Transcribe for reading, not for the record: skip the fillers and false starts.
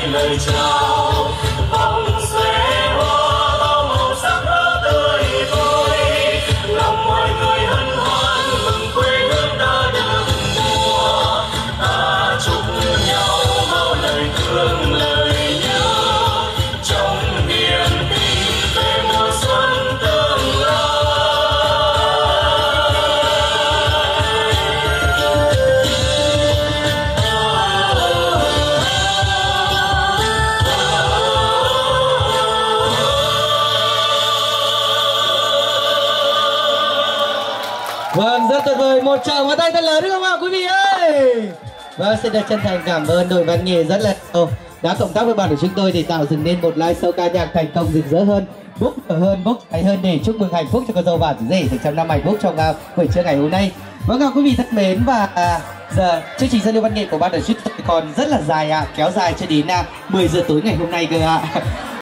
lời chào vòng xoáy hoa bao màu sắc đó tươi vui lòng mọi người hân hoan mừng quê hương đã được mùa ta chúc nhau bao lời thương lời nhớ trong niềm tin về mùa xuân tương lai. Vâng, rất tuyệt vời. Một tràng pháo tay thật lớn đúng không ạ quý vị ơi? Vâng, xin được chân thành cảm ơn đội văn nghệ rất là nhiều đã cộng tác với ban của chúng tôi để tạo dựng nên một live show ca nhạc thành công rực rỡ hơn, bốc hơn, bốc cháy hơn để chúc mừng hạnh phúc cho cô dâu và rể được trong năm hạnh phúc trong buổi trưa ngày hôm nay. Vâng ạ quý vị thân mến, và giờ chương trình giao lưu văn nghệ của ban tổ chức còn rất là dài ạ, kéo dài cho đến 10 giờ tối ngày hôm nay cơ ạ.